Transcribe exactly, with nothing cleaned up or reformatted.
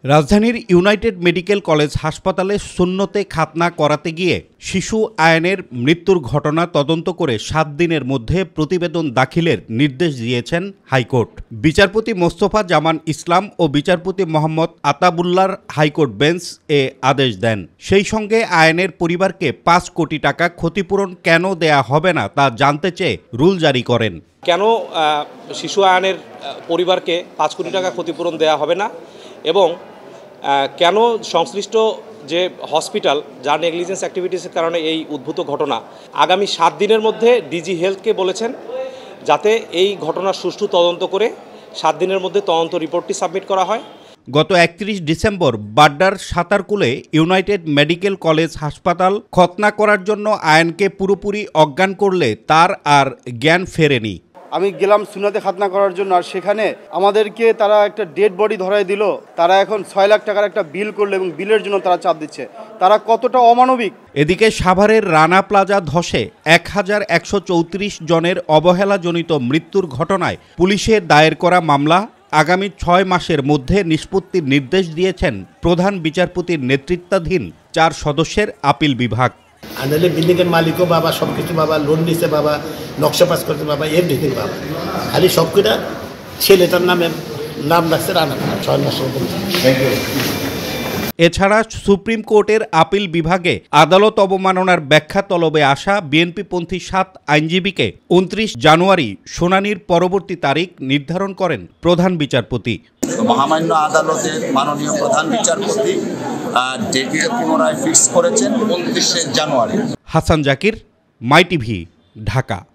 রাজধানীর United Medical college হাসপাতালে সুন্নতে খাতনা করাতে গিয়ে শিশু আয়নের মৃত্যুর ঘটনা তদন্ত করে সাত দিনের মধ্যে প্রতিবেদন দাখিলের নির্দেশ দিয়েছেন হাইকোর্ট। বিচারপতি মোস্তফা জামান ইসলাম ও বিচারপতি মোহাম্মদ আতাবুল্লাহর হাইকোর্ট বেঞ্চ এ আদেশ দেন। সেই সঙ্গে আয়নের পরিবারকে পাঁচ কোটি টাকা ক্ষতিপূরণ কেন দেয়া হবে না তা জানতে চেয়ে রুল জারি করেন। কেন শিশু আয়নের পরিবারকে পাঁচ কোটি টাকা ক্ষতিপূরণ দেয়া হবে না এবং কেন সংশ্লিষ্ট যে হসপিটাল যার নেগলিজেন্স অ্যাক্টিভিটিসের কারণে এই উদ্ভূত ঘটনা, আগামী সাত দিনের মধ্যে ডিজি হেলথকে বলেছেন যাতে এই ঘটনার সুষ্ঠু তদন্ত করে সাত দিনের মধ্যে তদন্ত রিপোর্টটি সাবমিট করা হয়। গত একত্রিশ ডিসেম্বর বাড্ডার সাতারকুলে ইউনাইটেড মেডিকেল কলেজ হাসপাতাল খতনা করার জন্য আয়নকে পুরোপুরি অজ্ঞান করলে তার আর জ্ঞান ফেরেনি। আমি গেলাম সুন্নতে খাতনা করার জন্য, আর সেখানে আমাদেরকে তারা একটা ডেড বডি ধরাই দিল। তারা এখন ছয় লাখ টাকার একটা বিল করলো এবং বিলের জন্য তারা চাপ দিচ্ছে। তারা কতটা অমানবিক। এদিকে সাভারের রানা প্লাজা ধসে এক হাজার একশো চৌত্রিশ জনের অবহেলাজনিত মৃত্যুর ঘটনায় পুলিশের দায়ের করা মামলা আগামী ছয় মাসের মধ্যে নিষ্পত্তির নির্দেশ দিয়েছেন প্রধান বিচারপতির নেতৃত্বাধীন চার সদস্যের আপিল বিভাগ। আনালে বিল্ডিংয়ের মালিকও বাবা, সব কিছু বাবা, লোন নিছে বাবা, নকশা পাস করছে বাবা, এভরিথিং বাবা, খালি সব কটা ছেলেটার নামে নাম রাখছে রানা ছয় মাসের মধ্যে। এছাড়া সুপ্রিম কোর্টের আপিল বিভাগে আদালত অবমাননার ব্যাখ্যা তলবে আসা বিএনপিপন্থী সাত আইনজীবীকে উনত্রিশ জানুয়ারি শুনানির পরবর্তী তারিখ নির্ধারণ করেন প্রধান বিচারপতি। মহামান্য আদালতের মাননীয় প্রধান বিচারপতি ডেটটা পুনরায় ফিক্স করেছেন উনত্রিশে জানুয়ারি। Hasan Zakir, my TV, Dhaka.